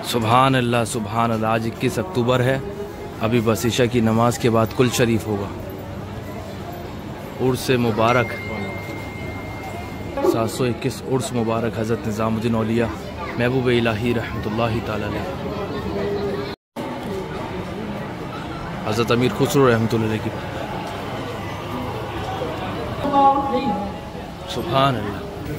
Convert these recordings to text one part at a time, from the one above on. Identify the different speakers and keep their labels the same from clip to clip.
Speaker 1: سبحان اللہ، آج 21 اکتوبر ہے۔ ابھی بس عشاء کی نماز کے بعد کل شریف ہوگا۔ عرس مبارک 721 عرس مبارک حضرت نظام الدین اولیاء محبوب الہی رحمۃ اللہ تعالی علیہ، حضرت امیر خسرو رحمۃ اللہ علیہ کی بات۔ سبحان اللہ۔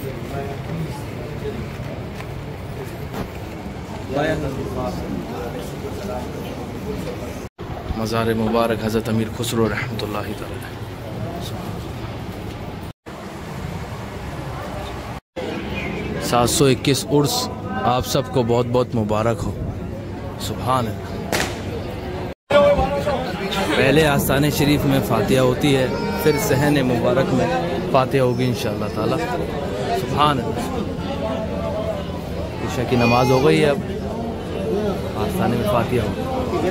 Speaker 1: مزار مبارک حضرت امیر خسرو رحمۃ اللہ تعالی علیہ۔ 721 عرس آپ سب کو بہت بہت مبارک ہو۔ سبحان اللہ۔ پہلے آستانے شریف میں فاتحہ ہوتی ہے، پھر صحن مبارک میں فاتحہ ہوگی انشاءاللہ تعالی۔ سبحان اللہ۔ عشاء کی نماز ہو گئی ہے، اب آستانے میں فاتحہ ہوگی۔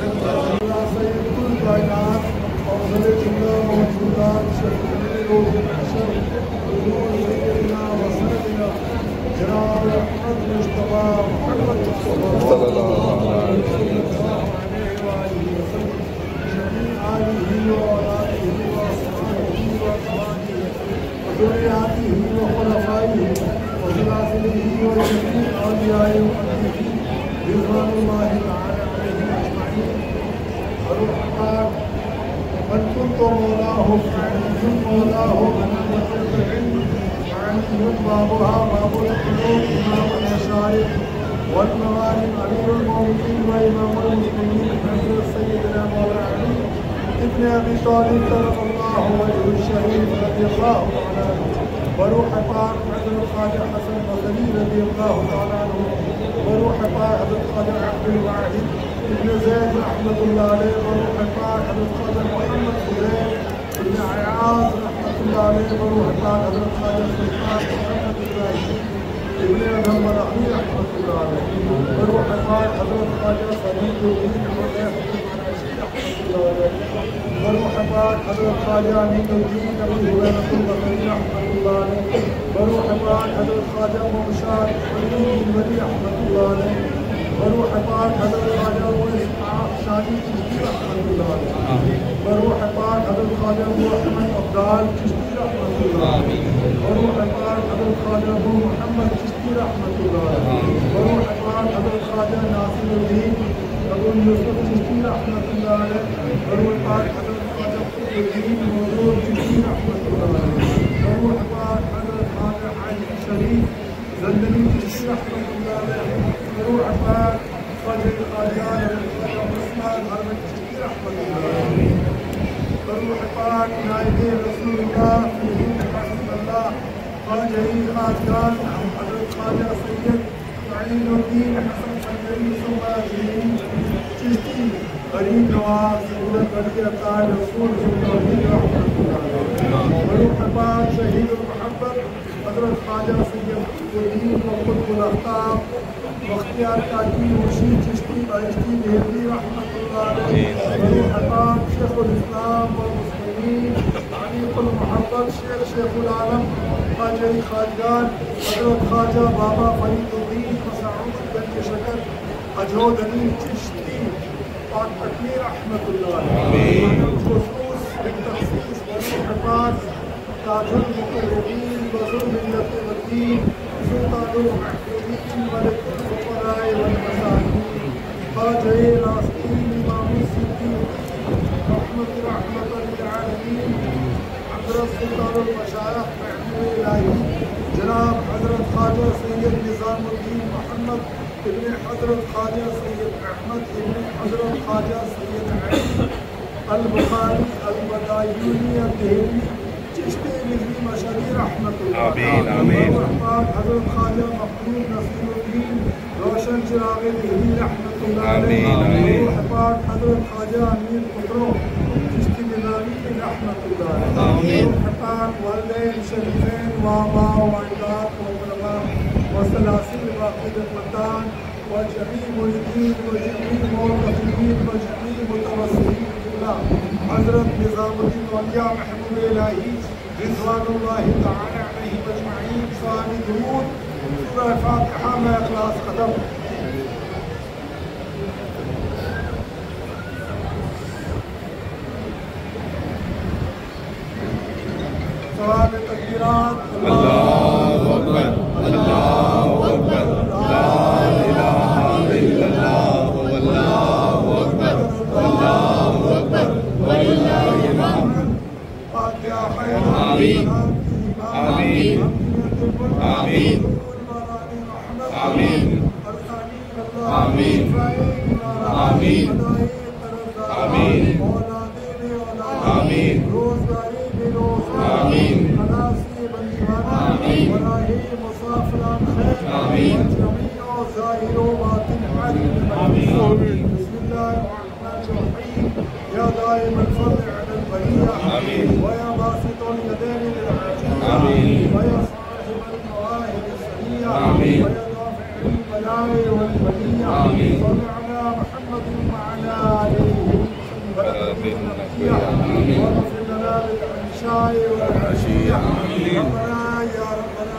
Speaker 2: والموالي أمير المؤمنين وإمام المسلمين حضرت سيدنا مولانا علي ابن أبي طالب كرم الله وجهه الشريف رضي الله تعالى عنه، وروح پاک حضرت خواجہ حسن بصری رضی اللہ تعالیٰ عنہ، وروح پاک حضرت خواجہ عبد الواحد ابن زید رحمۃ اللہ علیہ، وروح پاک حضرت خواجہ محمد حسین ابن عیاض رحمۃ اللہ علیہ، وروح پاک حضرت خواجہ سلطان محمد ابراہیم ابن ادم رحمی رحمۃ اللہ علیہ، وروح پاک حضرت خواجہ فرید الدین حسین وروح پاک حضرت خواجہ امین الدین ابی ہریرہ البصری رحمۃ اللہ علیہ، وروح پاک حضرت خواجہ مبشار الدین ولی رحمۃ اللہ علیہ، وروح پاک حضرت خواجہ اسحاق شانی چشتی رحمۃ اللہ علیہ، وروح پاک حضرت خواجہ محمد عبدال چشتی رحمۃ اللہ علیہ، وروح پاک حضرت خواجہ محمد چشتی رحمۃ اللہ علیہ، وروح پاک حضرت خواجہ ناصر الدین ابو یوسف چشتی رحمۃ اللہ علیہ، وروح پاک حضرت خواجہ الدین موجود چشتی رحمۃ اللہ علیہ، وروح پاک حضرت خواجہ حاجی شریف زندنی چشتی رحمۃ اللہ علیہ، وروح پاک خواجہ قادیان عثمان حرمت چشتی رحمۃ اللہ علیہ، وروح پاک نائب رسول اللہ حسن اللہ خواجہ خاصگان حضرت خواجہ سید معین الدین حسن سنجری سماجی چشتی غریب نواز سید ولی اطاع رسول اللہ رحمۃ اللہ علیہ، وروح پاک شہید المحبت حضرت خواجہ سید الدین وقت الافتاب مختیار کاکی مرشید چشتی بہشتی دہلوی رحمۃ اللہ علیہ، وروح پاک شیخ الاسلام والمسلمین علیق المحبت شیخ العالم خواجہ خواجگان حضرت خواجہ بابا فرید الدین مسعود گنج شکر اجود علی چشتی پاک پٹنی رحمۃ اللہ علیہ، خصوص بالتخصیص وروح پاک تاج المقربین وزر ملت الدین سلطان المحبوبین ملک الفقراء والمساکین خواجہ راستین امام الصدیق رحمۃ للعالمین حضرت سلطان المشائخ محبوب الہی جناب حضرت خواجہ سید نظام الدین محمد ابن حضرت خواجہ سید احمد ابن حضرت خواجہ سید البخاری البدایونی الدہلوی چشتی نظمی مشری رحمۃ اللہ علیہ، حضرت خواجہ مخدوم نصیر الدین روشن چراغ دہلی رحمۃ اللہ علیہ، روح پاک حضرت خواجہ امیر خسرو چشتی نظامی رحمۃ اللہ علیہ، روح پاک والدین شریفین وآباء واجداد وعلماء وسلاسل واقعۃ مندان وجميع مریدین وجميع موقفین وجميع متوسلین حضرت نظام الدین اولیاء محبوب الہی رضوان اللہ تعالی علیہ مجمعین ثانی درود سورہ فاتحہ میں اخلاص ختم۔ تکبیرات
Speaker 3: اللہ اکبر اللہ اکبر لا الہ الا اللہ واللہ اکبر اللہ اکبر وللہ الحمد آمین آمین آمین آمین آمین آمین آمین آمین آمین
Speaker 2: بسم الله الرحمن الرحيم يا دائم الفضل على البرية ويا باسط اليدين للعاجزين ويا صاحب المواهب السنية ويا دافع البلاء والبلية صل على محمد وعلى آله واغفر لنا بالعشاء والعشية ربنا يا ربنا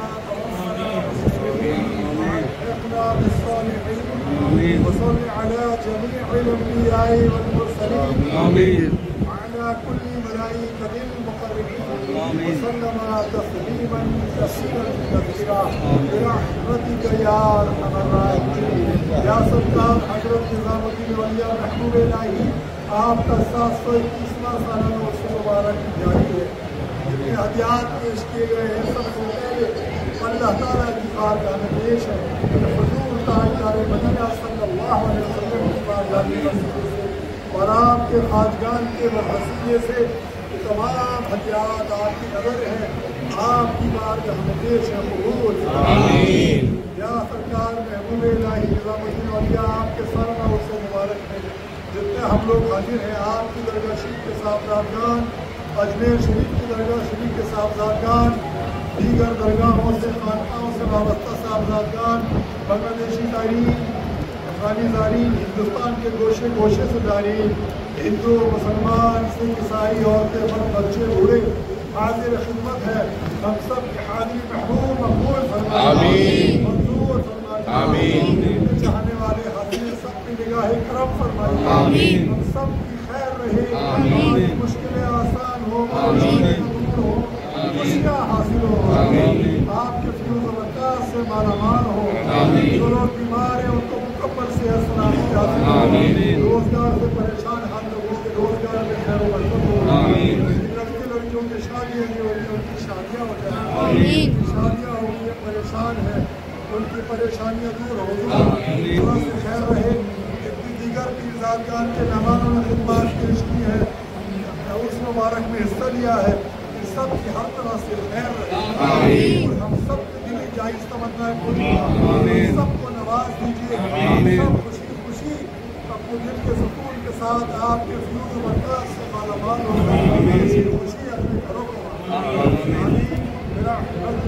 Speaker 2: توفنا بالصالحين وصل على جميع الأنبياء والمرسلين وعلى كل ملائكة المقربين وسلم تسليما كثيرا برحمتك يا أرحم الراحمين يا سلطان حضرت نظام الدین اولیاء محبوب الہی آپ کا 721واں سالانہ عرس مبارک جاری ہے جتنے ہدیات پیش کیے گئے ہیں سب سے پہلے اللہ تعالیٰ کی بارگاہ میں پیش ہے حضور تاجدار مدینہ صلی اللہ علیہ وسلم کی بارگاہ میں اور آپ کے خواجگان کے وسیلے سے تمام ہدیات آپ کی نظر ہیں آپ کی بارگاہ میں پیش ہے قبول آمین یا سرکار محبوب الہی نظام الدین اولیاء آپ کے سالانہ عرس مبارک میں جتنے ہم لوگ حاضر ہیں آپ کی درگاہ شریف کے صاحبزادگان اجمیر شریف کی درگاہ شریف کے صاحبزادگان دیگر درگاہوں سے خانقاہوں سے وابستہ صاحبزادگان بنگلہ زائرین افغانی زائرین ہندوستان کے گوشے گوشے سے زائرین ہندو مسلمان سکھ عیسائی عورتیں مرد بچے بوڑھے حاضر خدمت ہے ہم سب کی حاضری محبوب مقبول فرمائے منظور فرمائے آمین چاہنے والے حاضر سب کی نگاہ کرم فرمائے آمین ہم سب کی خیر رہے ہماری مشکلیں آسان ہو خوشیاں حاصل ہو آپ کے فیوز و برکات سے مالا مال ہو جو لوگ بیمار ہیں ان کو مکمل صحت سلامتی حاصل ہو روزگار سے پریشان ہم لوگوں کے روزگار میں خیر و برکت ہو لڑکے لڑکیوں کی شادیاں نہیں ہوتی ان کی شادیاں ہو جائیں شادیاں ہو گئی پریشان ہیں ان کی پریشانیاں دور ہو گئی تھوڑا سے خیر رہے اتنی دیگر پیرزادگان کے مہمانوں نے خدمات پیش کی ہے اس مبارک میں حصہ لیا ہے سب کی ہر طرح سے خیر رہے اور ہم سب کے دلی جائز تمنا پوری سب کو نواز دیجیے سب خوشی خوشی اپنے دل کے سکون کے ساتھ آپ کے فیوز و برکات سے مالا مال ہو ایسی خوشی اپنے گھروں کو میرا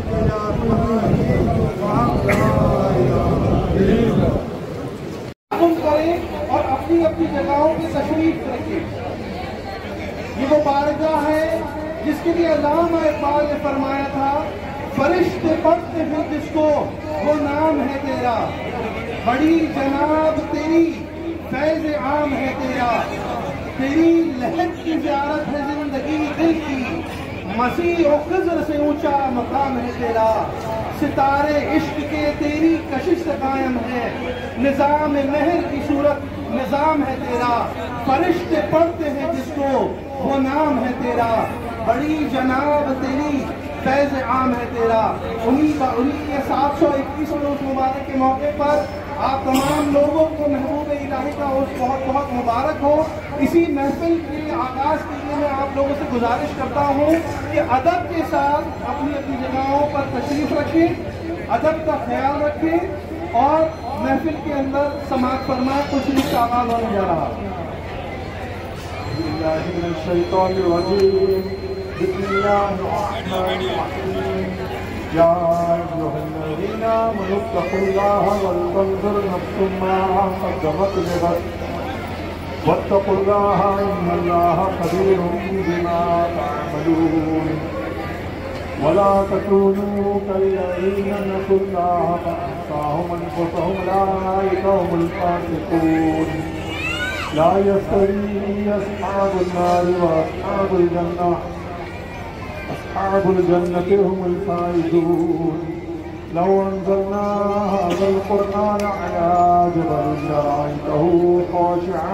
Speaker 4: کریں اور اپنی اپنی جگہوں کی تشریف رکھیں یہ وہ بارگاہ ہے جس کے لیے علامہ اقبال نے فرمایا تھا فرشتے پڑھتے ہیں جس کو وہ نام ہے تیرا بڑی جناب تیری فیض عام ہے تیرا تیری لہر کی زیارت ہے زندگی دل کی مسیح و خضر سے اونچا مقام ہے تیرا ستارے عشق کے تیری کشش سے قائم ہے نظام مہر کی صورت نظام ہے تیرا فرشتے پڑھتے ہیں جس کو وہ نام ہے تیرا بڑی جناب تیری فیض عام ہے تیرا انہی کے 721 روز مبارک کے موقع پر آپ تمام لوگوں کو محبوب الہی کا بہت بہت مبارک ہو اسی محفل کے آغاز کے لیے میں آپ لوگوں سے گزارش کرتا ہوں کہ ادب کے ساتھ اپنی اپنی جگہوں پر تشریف رکھیں ادب کا خیال رکھیں اور محفل کے اندر سماعت فرمائیں تشریف کا آغاز ہونے جا رہا
Speaker 2: بسم الله الرحمن الرحيم يا أيها الذين آمنوا اتقوا الله ولتنظر نفس ما قدمت لغد واتقوا الله إن الله خبير بما تعملون ولا تكونوا كالذين نسوا الله فأنساهم أنفسهم أولئك هم الفاسقون لا يستوي أصحاب النار وأصحاب الجنة أصحاب الجنة هم الفائزون. لو أنزلنا هذا القرآن على جبل لرأيته خاشعا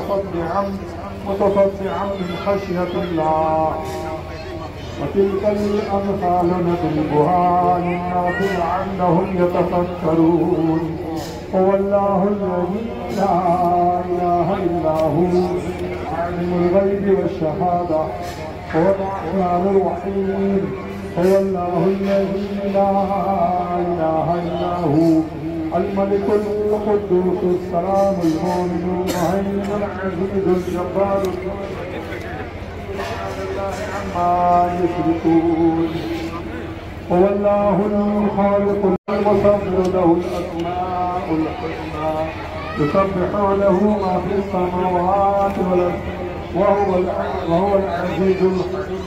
Speaker 2: متصدعا من خشية الله. وتلك الأمثال نضربها للناس لعلهم يتفكرون. هو الله الذي لا إله إلا هو عالم الغيب والشهادة هو الرحمن الرحيم. هو الله الذي لا إله إلا هو الملك القدوس السلام المؤمن المهيمن العزيز الجبار عما يشركون. هو الله الخالق المصور له الأسماء الحسنى يسبح له ما في السماوات والأرض وهو العزيز الحكيم.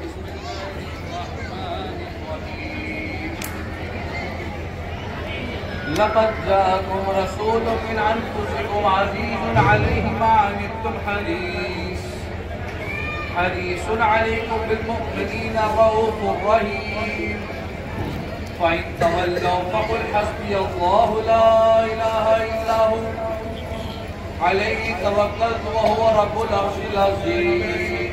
Speaker 5: لقد جاءكم رسول من أنفسكم عزيز عليه ما عنتم حريص عليكم بالمؤمنين رؤوف رحيم. فإن تولوا فقل حسبي الله لا إله إلا هو عليه توكلت وهو رب العرش العظيم.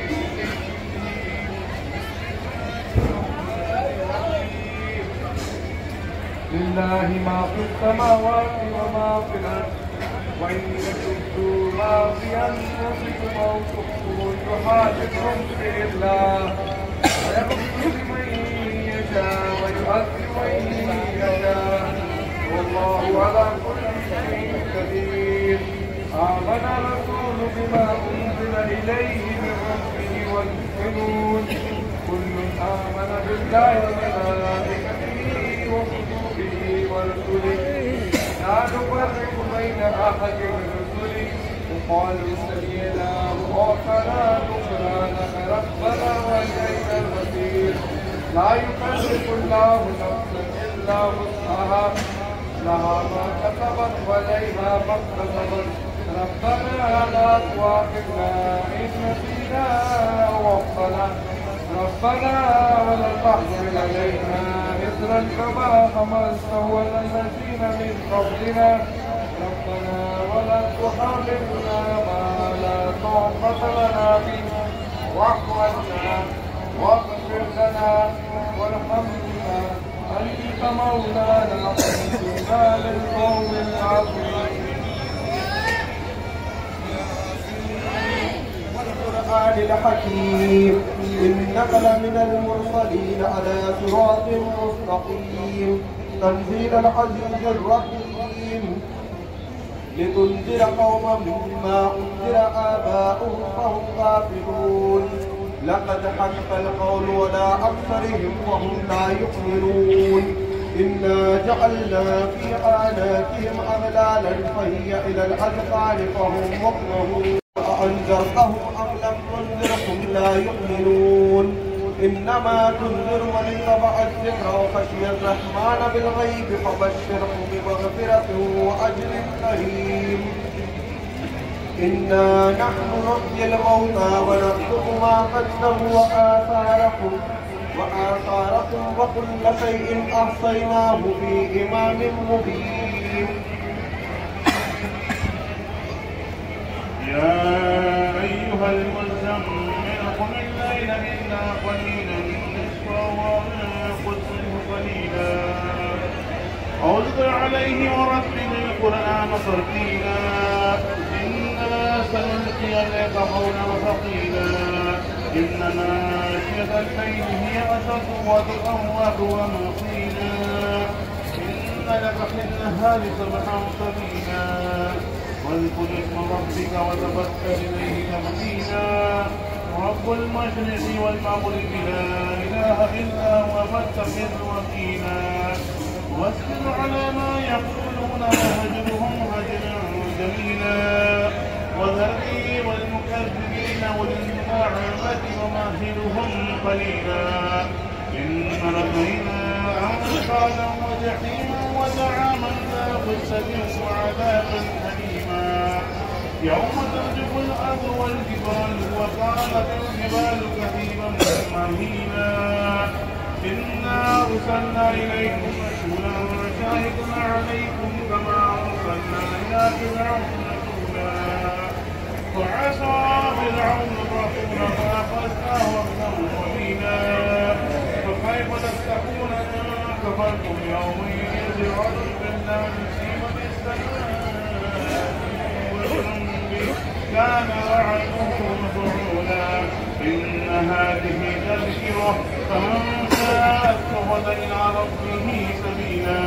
Speaker 2: لله ما في السماوات وما في الأرض وإن تبدوا ما في أنفسكم أو تخفوه يحاسبكم به الله ويغفر لمن يشاء ويعذب من يشاء والله على كل شيء قدير. آمن الرسول بما أنزل إليه من ربه والمؤمنون كل آمن بالله وملائكته وكتبه ورسله لا نفرق بين أحد من رسله وقالوا سمعنا وأطعنا غفرانك ربنا وإليك المصير. لا يكلف الله نفسا إلا وسعها لها ما كسبت وعليها ما اكتسبت ربنا لا تؤاخذنا إن نسينا أو أخطأنا ربنا ولا تحمل علينا إصرا كما حملته على الذين من قبلنا ربنا ولا تحملنا ما لا طاقة لنا به واعف عنا واغفر لنا وارحمنا أنت مولانا فانصرنا للقوم العظيم. والقرآن الحكيم إنك لمن المرسلين على صراط مستقيم تنزيل العزيز الرحيم لتنذر قوما مما أنذر آباؤهم فهم غافلون. لقد حق القول على أكثرهم وهم لا يؤمنون. إنا جعلنا في أعناقهم أغلالا فهي إلى الأذقان فهم مقمحون. أأنذرتهم أم لم تنذرهم لا يؤمنون. إنما تنذر من اتبع الذكر وخشي الرحمن بالغيب فبشره بمغفرة وأجر كريم. إنا نحن نحيي الموتى ونكتب ما قدموا وآثاركم وكل شيء أحصيناه في إمام مبين.
Speaker 3: يا أيها المزمل قم الليل إلا قليلا نصفه وانقص منه قليلا أو زد عليه ورتل القرآن ترتيلا إنا سنلقي عليك قولا ثقيلا إن ناشئة الليل هي أشد وطئا وأقوم قيلا إن لك في النهار سبحا طويلا واذكر اسم ربك وتبتل إليه تبتيلا رب المشرق والمغرب لا إله إلا هو فاتخذ وكيلا واصبر على ما يقولون وهجرهم هجرا جميلا وذرني والمكذبين والمعامة ومهلهم قليلا إن لدينا أنكالا وجحيما وزعاما ذا غصة وعذابا أليما يوم ترجف الأرض والجبال وكانت الجبال كثيبا مهيلا إنا أرسلنا إليكم رسولا شاهدا عليكم كما أرسلنا إلى فرعون رسولا فعصى فرعون الرسول فأخذناه أخذا وبينا فكيف تتقون إن كفرتم يوما يجزي الرجل بالنار نسيما بالسماء والجنب كان وعده مفعولا إن هذه تذكرة فمن شاء اتخذ إلى ربه سبيلا.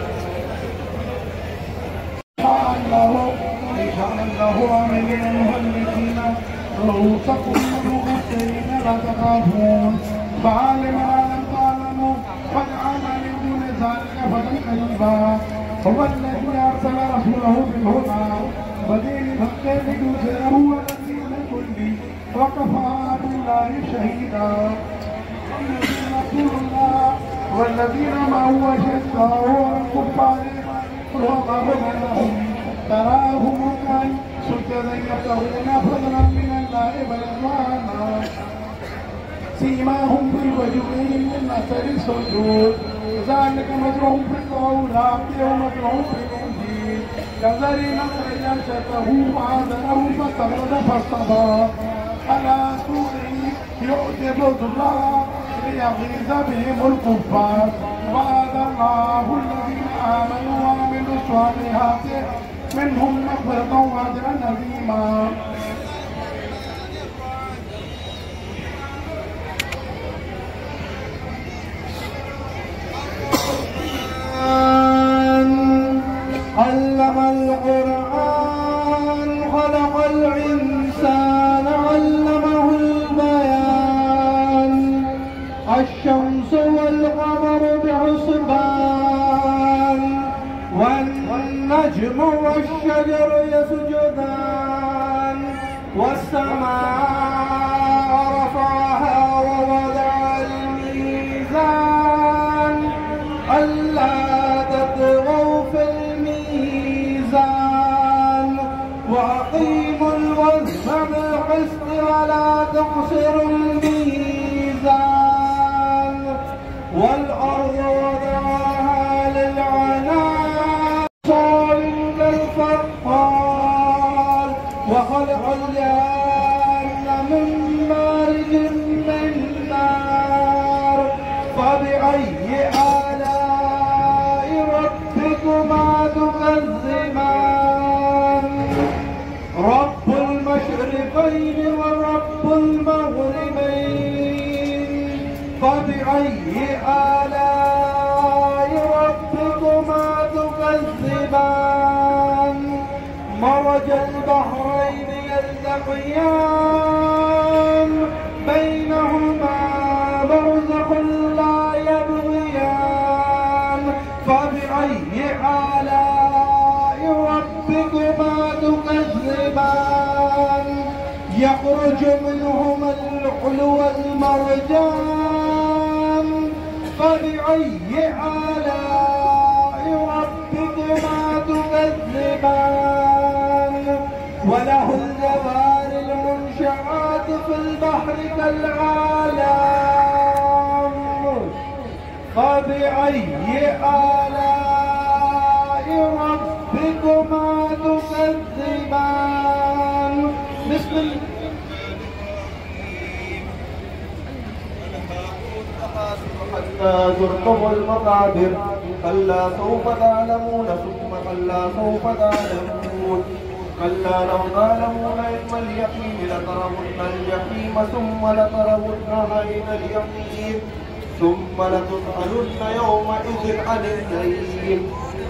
Speaker 2: الله من المهلكين رؤوسكم المغفرين لا تخافون فعلم ما لم تعلموا فجعل من دون ذلك فتى قريبا هو الذي أرسل رسوله بالهدى ودين الحق ليظهره على الدين كله وكفى بالله شهيدا. رسول الله والذين معه أشداء على الكفار رحماء بينهم تراهم ركعا سجدا يبتغون فضلا من الله ورضوانا سيماهم في وجوههم من اثر السجود ذلك مثلهم في التوراة ومثلهم في الانجيل كزرع اخرج شطه فآزره فاستغلظ فاستوى على سوقه يعجب الزراع ليغيظ بهم الكفار وعد الله الذين آمنوا وعملوا الصالحات منهم مغفرة وأجرا عظيما. علم القرآن خلق الإنسان علمه البيان الشمس والقمر بحسبان والنجم والشجر يسجدان والسماء رفعها ووضع الميزان ألا تطغوا في الميزان وأقيموا الوزن بالقسط ولا تخسروا الميزان والأرض وضعها للعنان صالح الفقار وخلق الجان من مارج من نار فبأي آلاء ربكما تكذبان رب المشرقين ورب المغربين فبأي آلاء ربكما تكذبان مرج البحرين يلتقيان بينهما برزخ لا يبغيان فبأي آلاء ربكما تكذبان يخرج منهما اللؤلؤ والمرجان فبأي آلاء ربكما تكذبان وله الجوار المنشآت في البحر كالأعلام فبأي آلاء ربكما تكذبان. بسم الله حتى زرتم المقابر كلا سوف تعلمون ثم كلا سوف تعلمون كلا لو تعلمون علم اليقين لترون الجحيم ثم لترونها عين اليقين ثم لتسألن يومئذ عن النعيم.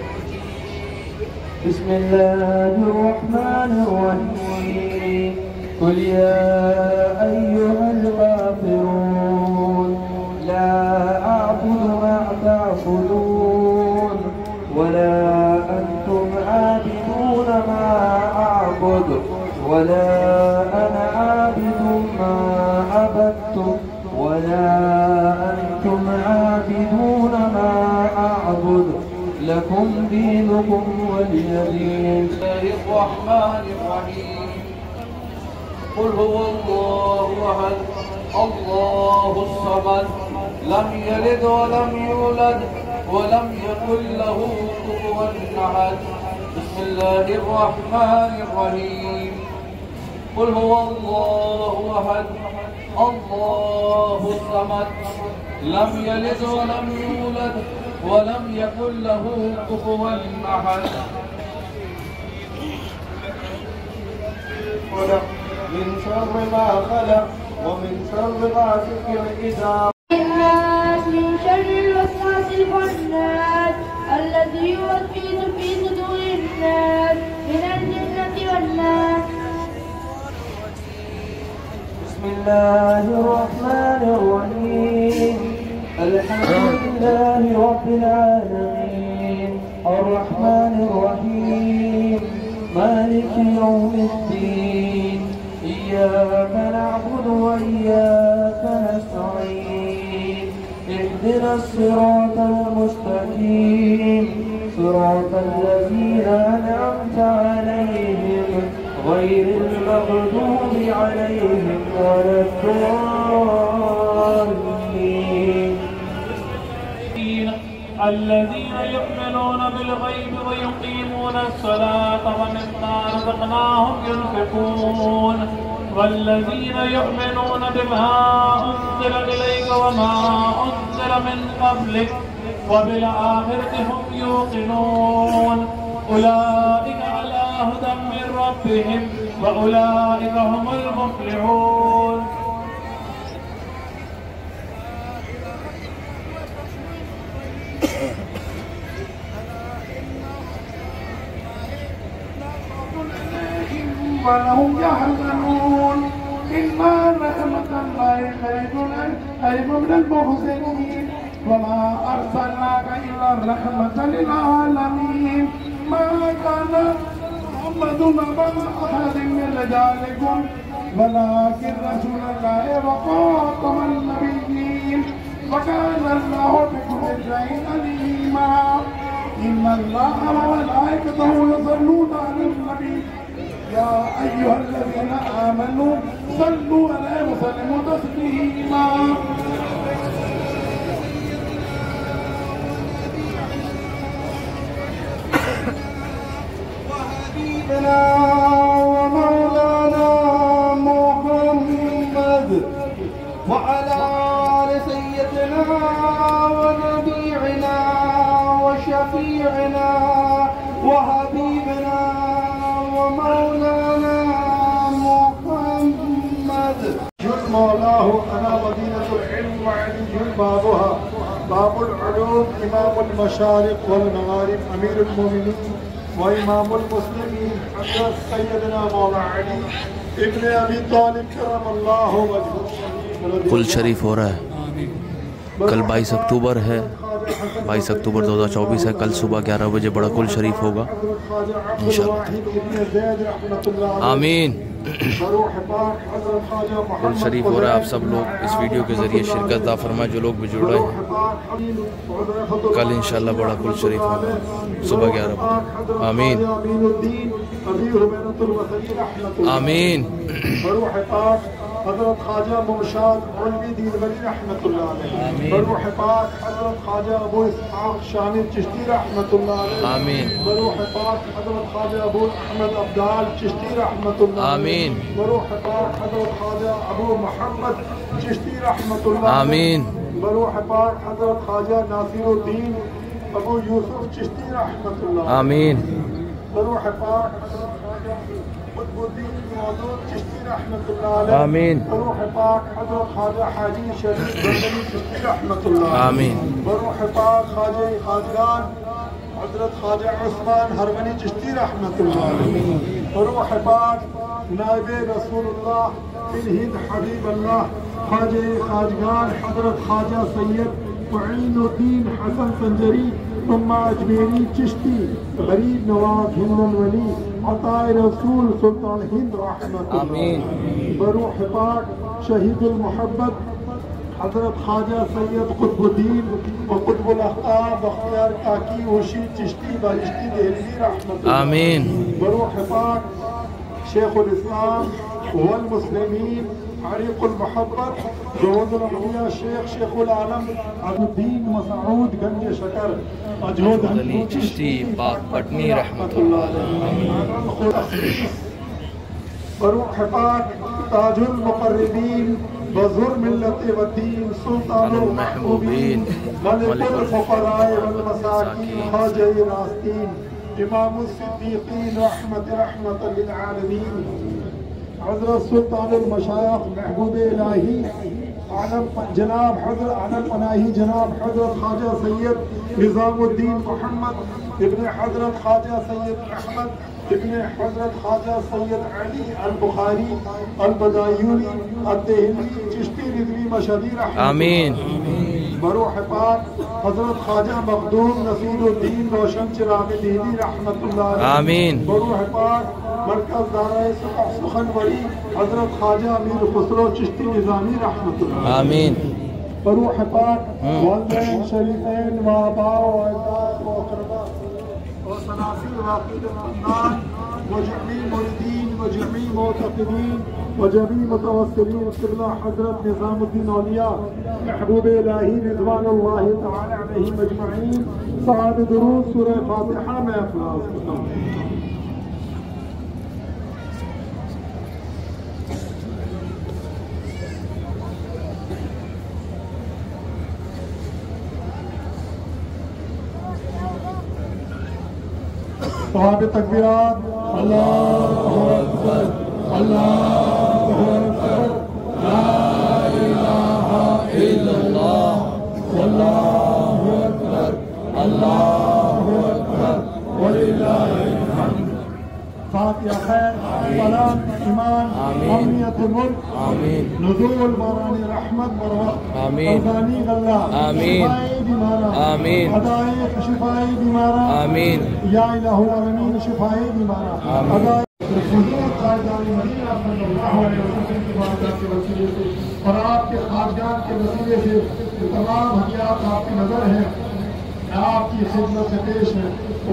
Speaker 6: بسم الله الرحمن الرحيم قل يا أيها الكافرون لا أعبد ما تعبدون ولا أنتم عابدون ما أعبد ولا أنا عابد ما عبدتم ولا أنتم عابدون ما أعبد لكم دينكم ولي دين.
Speaker 5: بسم الله الرحمن الرحيم قل هو الله أحد الله الصمد لم يلد ولم يولد ولم يكن له كفوا أحد. بسم الله الرحمن الرحيم. قل هو الله أحد الله الصمد لم يلد ولم يولد ولم يكن له كفوا أحد.
Speaker 2: من شر ما خلق ومن شر غاسق إذا
Speaker 7: الناس من شر الوسواس الخناس الذي يوسوس في صدور الناس من الجنة والناس.
Speaker 6: بسم الله الرحمن الرحيم. الحمد لله رب العالمين الرحمن الرحيم مالك يوم الدين. إياك نعبد وإياك نستعين. اهدنا الصراط المستقيم صراط الذين أنعمت عليهم غير المغضوب عليهم ولا الضالين.
Speaker 3: الذين يؤمنون بالغيب ويقيمون الصلاة ومما رزقناهم ينفقون والذين يؤمنون بما أنزل إليك وما أنزل من قبلك وبالآخرة هم يوقنون أولئك على هدى من ربهم وأولئك هم المفلحون.
Speaker 2: وهم يحزنون إنا رحمة الله خير من المحسنين وما أرسلناك إلا رحمة للعالمين. ما كان محمد أبا أحد من رجالكم ولكن رسول الله وخاتم النبيين وكان الله بكل شيء عليما. إن الله وملائكته يصلون على النبي يا أيها الذين آمنوا صلوا عليه وسلموا تسليما. وحبيبنا ومولانا محمد وعلى آل سيدنا ونبينا وشفيعنا وحبيبنا ومولانا محمد. مولاه أنا مدينة العلم وعلي بابها باب العلوم إمام المشارق والمغارب أمير المؤمنين وإمام المسلمين حضرت سيدنا مولا علي ابن أبي طالب کرم اللہ وجهه.
Speaker 1: کل شریف ہو رہا ہے. کل 22 اکتوبر ہے. 22 اکتوبر 2024 ہے. کل صبح 11 بجے بڑا کل شریف ہوگا انشاءاللہ. آمین. کل شریف ہو رہا ہے. آپ سب لوگ اس ویڈیو کے ذریعے شرکت عطا فرمائے جو لوگ بھی جڑ رہے ہیں. کل انشاءاللہ بڑا کل شریف ہوگا صبح 11 بجے. آمین آمین.
Speaker 2: حضرت خواجہ ممشاد علوی دین ولی رحمت اللہ علیہ. بروح پاک حضرت خواجہ ابو اسحاق شامل چشتی رحمت اللہ علیہ.
Speaker 1: آمین.
Speaker 2: بروح پاک حضرت خواجہ ابو احمد عبدال چشتی رحمت اللہ علیہ.
Speaker 1: آمین.
Speaker 2: بروح پاک حضرت خواجہ ابو محمد چشتی رحمت اللہ علیہ.
Speaker 1: آمین.
Speaker 2: بروح پاک حضرت خواجہ ناصر الدین ابو یوسف چشتی رحمت اللہ علیہ.
Speaker 1: آمین.
Speaker 2: بروح پاک حضرت خواجہ قطب الدین موجود چشتی رحمت اللہ علیہ.
Speaker 1: آمین.
Speaker 2: بروح پاک حضرت خواجہ حاجی شریف بندری چشتی رحمت اللہ علیہ.
Speaker 1: آمین.
Speaker 2: بروح پاک خواجہ خواجگان حضرت خواجہ عثمان ہرمنی چشتی رحمت اللہ علیہ. بروح پاک نائب رسول اللہ فی الہند حبیب اللہ خواجہ خواجگان حضرت خواجہ سید معین الدین حسن سنجری ثم اجمیری چشتی غریب نواز ہند الولی عطائے رسول سلطان ہند رحمت اللہ.
Speaker 1: آمین.
Speaker 2: بروح پاک شہید المحبت حضرت خواجہ سید قطب الدین و قطب الاحقاب بختیار کاکی وشی چشتی بارشتی دہلوی رحمت اللہ.
Speaker 1: آمین.
Speaker 2: بروح پاک شیخ الاسلام والمسلمین عریق المحبت جواد الانبیاء شیخ العالم عبدالدین مسعود گنج شکر اجود
Speaker 1: علی چشتی پاک پٹنی رحمت اللہ علیہ.
Speaker 2: بروح پاک تاج المقربین بزر ملت والدین سلطان المحبوبین ملک الفقراء والمساکین خواجہ راستین امام الصدیقین رحمت للعالمین حضرت سلطان المشایخ محبوب الہی جناب حضرت عالم پناہی جناب حضرت خواجہ سید نظام الدین محمد ابن حضرت خواجہ سید احمد ابن حضرت خواجہ سید علی البخاری البدایونی الدہلی چشتی رضوی مشہدی رحمت
Speaker 1: آمین.
Speaker 2: بروح پاک حضرت خواجہ مخدوم نصیر الدین روشن چراغ دہلی رحمت اللہ علیہ.
Speaker 1: آمین.
Speaker 2: بروح پاک مرکز دارائے سخنوری حضرت خواجہ امیر خسرو چشتی نظامی رحمت اللہ.
Speaker 1: آمین.
Speaker 2: بروح پاک والدین شریفین و آباء و اجداد و اقرباء وصناصیر واقعین الخاندان وجميع مریدین وجميع معتقدین وجميع متوسلین قبلہ حضرت نظام الدین اولیاء محبوب الہی رضوان اللہ تعالی علیہم اجمعین. سعاد درود سورہ فاتحہ میں اخلاص ختم. صحابہ تکبیرات اللہ اکبر اللہ اکبر لا الہ الا اللہ واللہ اکبر اللہ اکبر وللہ الحمد. فاتحہ خیر سلام ایمان امنیت ملک نزول باران رحمت بروقت قربانی اللہ شفائی بیمارہ ہدایت شفائی بیمارہ یا الہ العالمین شفائی بیمارہ ہدایت حضور قائدان مدینہ صلی اللہ علیہ وسلم کی بارگاہ کے وسیلے سے اور آپ کے خارجان کے وسیلے سے تمام حقیات آپ کی نظر ہیں آپ کی خدمت سے پیش ہے.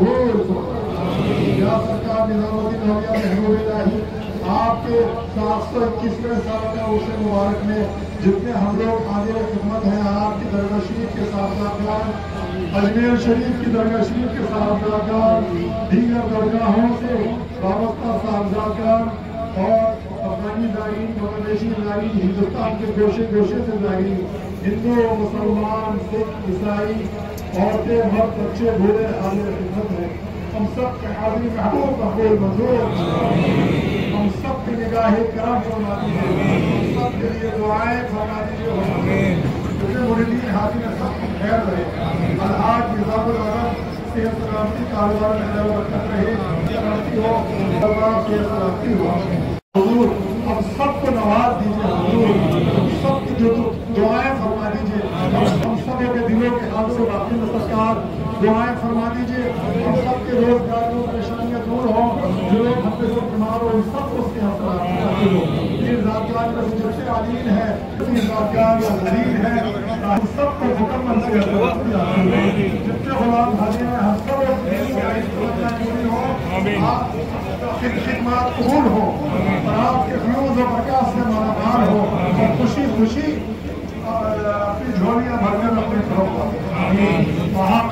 Speaker 2: یا سرکار نظام الدین اولیاء محبوب الہی آپ کے 721 سال کا عرصہ مبارک میں جتنے ہم لوگ حاضر خدمت ہیں آپ کی درگاہ شریف کے صاحبزادگان اجمیر شریف کی درگاہ شریف کے صاحبزادگان دیگر درگاہوں سے وابستہ صاحبزادگان اور افغانی زائرین بنگلادیشی زائرین ہندوستان کے گوشے گوشے سے زائرین ہندو مسلمان سکھ عیسائی عورتیں مرد بچے بوڑھے حاضر خدمت ہیں. ہم سب کے حاضری محبوب قبول منظور ہم سب کی نگاہ کرم فرما دیجیے ہم سب کے لیے دعائیں فرما دیجیے. کیونکہ مریدین حاضر سب کو خیر رہے الحاج نظام العالم صحت سلامتی کاروبار میں خیر برکت رہے سلامتی ہو دربار صحت سلامتی ہو. حضور ہم سب کو نواز دیجیے حضور ہم سب کی جو دعائیں فرما دیجیے ہم سب کے دلوں کے حال سے واقعی سرکار دعائیں فرما دیجیے. ہم سب کے روزگار کو پریشانیاں دور ہوں جو لوگ ہم پہ سب بیمار ہو سب کو اس کے حاصلات حاصل ہو. یہ ذاتیات کا جب سے عالین ہے یہ ذاتیات کا ذلیل ہے ہم سب کو مکمل سے جتنے غلام حاضر ہیں ہم سب خدمات قبول ہو اور آپ کے فیوز و برکات سے مالا مال ہو اور خوشی خوشی اپنی جھولیاں بھر کر اپنے گھروں پر وہاں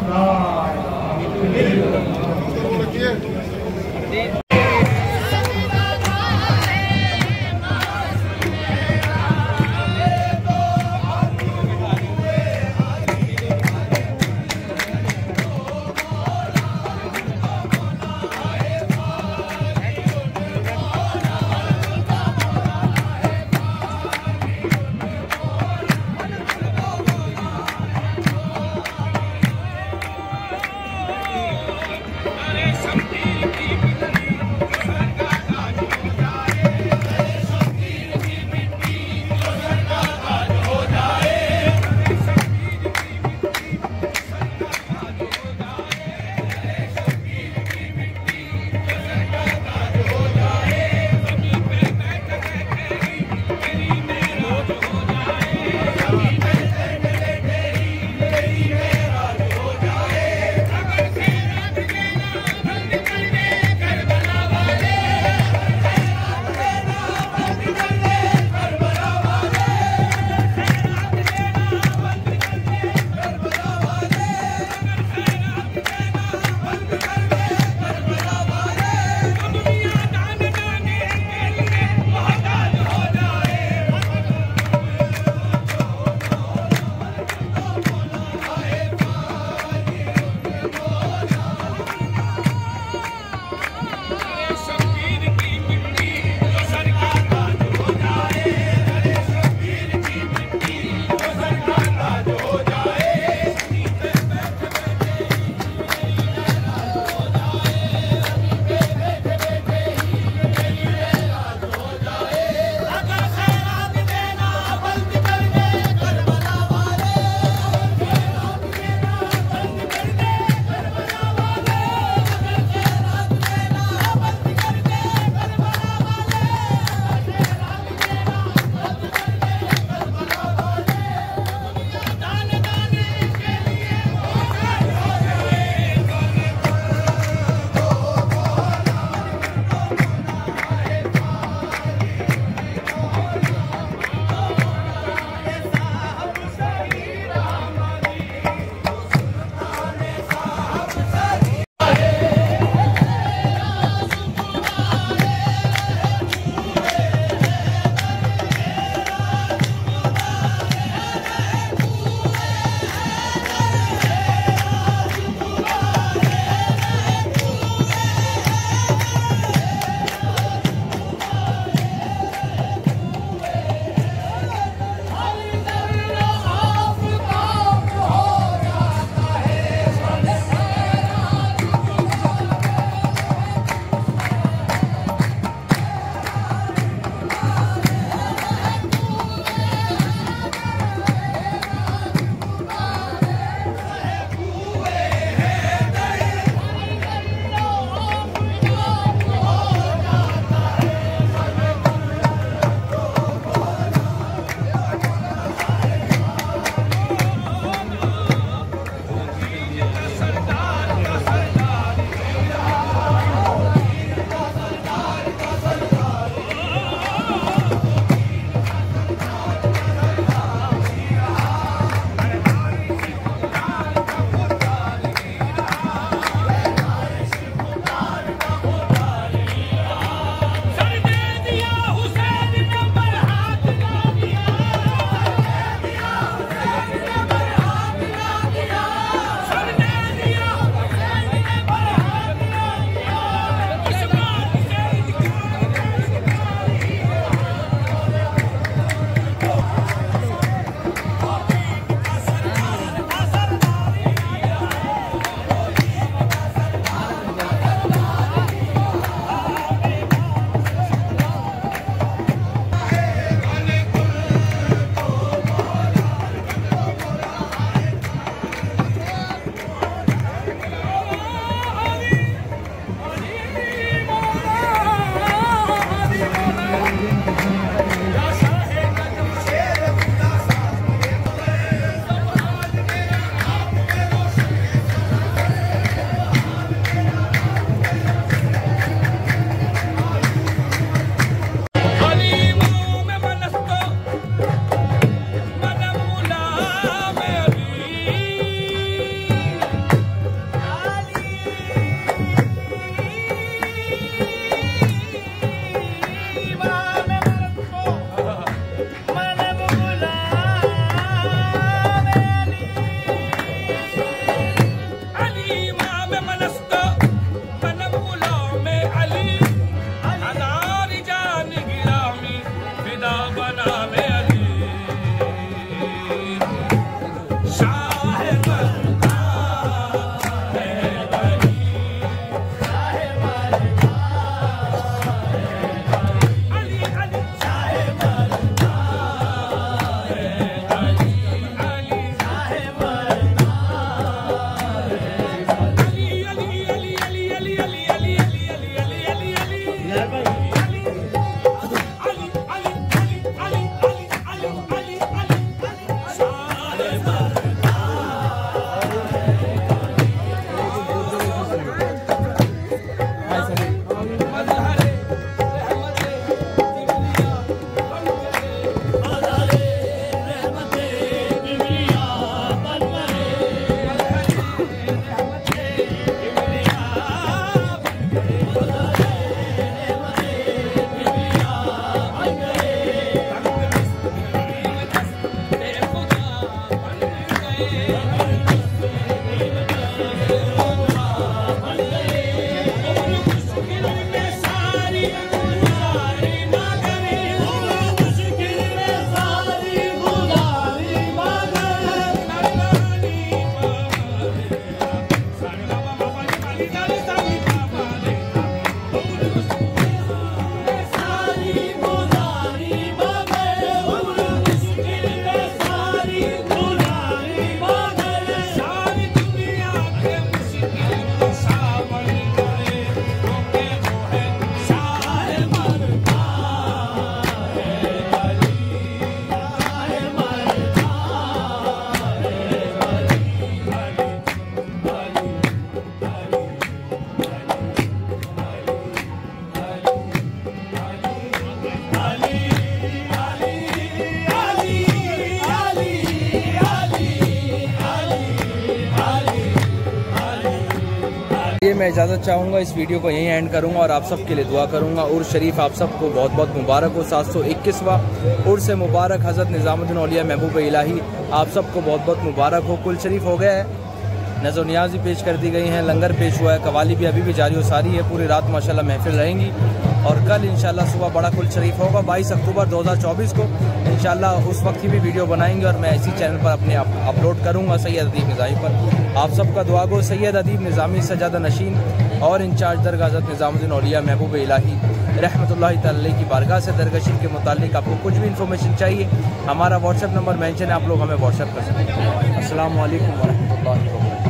Speaker 1: میں اجازت چاہوں گا، اس ویڈیو کو یہیں اینڈ کروں گا اور آپ سب کے لیے دعا کروں گا۔ عرس شریف آپ سب کو بہت بہت مبارک ہو، 721واں عرس مبارک حضرت نظام الدین اولیاء محبوب الہی آپ سب کو بہت بہت مبارک ہو۔ کل شریف ہو گیا ہے، نظر و نیاز بھی پیش کر دی گئی ہیں، لنگر پیش ہوا ہے، قوالی بھی ابھی بھی جاری و ساری ہے، پوری رات ماشاءاللہ محفل رہیں گی اور کل انشاءاللہ صبح بڑا کل شریف ہوگا 22 اکتوبر 2024 کو انشاءاللہ۔ اس وقت کی بھی ویڈیو بنائیں گے اور میں اسی چینل پر اپنے اپلوڈ کروں گا سید ادیب نظامی پر۔ آپ سب کا دعا گو سید ادیب نظامی سجادہ نشین اور انچارج درگاہ حضرت نظام الدین اولیاء محبوب الہی رحمۃ اللہ تعالی کی بارگاہ سے درگشی کے متعلق آپ کو کچھ بھی انفارمیشن چاہیے، ہمارا واٹس ایپ نمبر مینشن ہے، آپ لوگ ہمیں واٹس ایپ کر سکتے ہیں۔ السلام علیکم ورحمۃ اللہ وبرکاتہ۔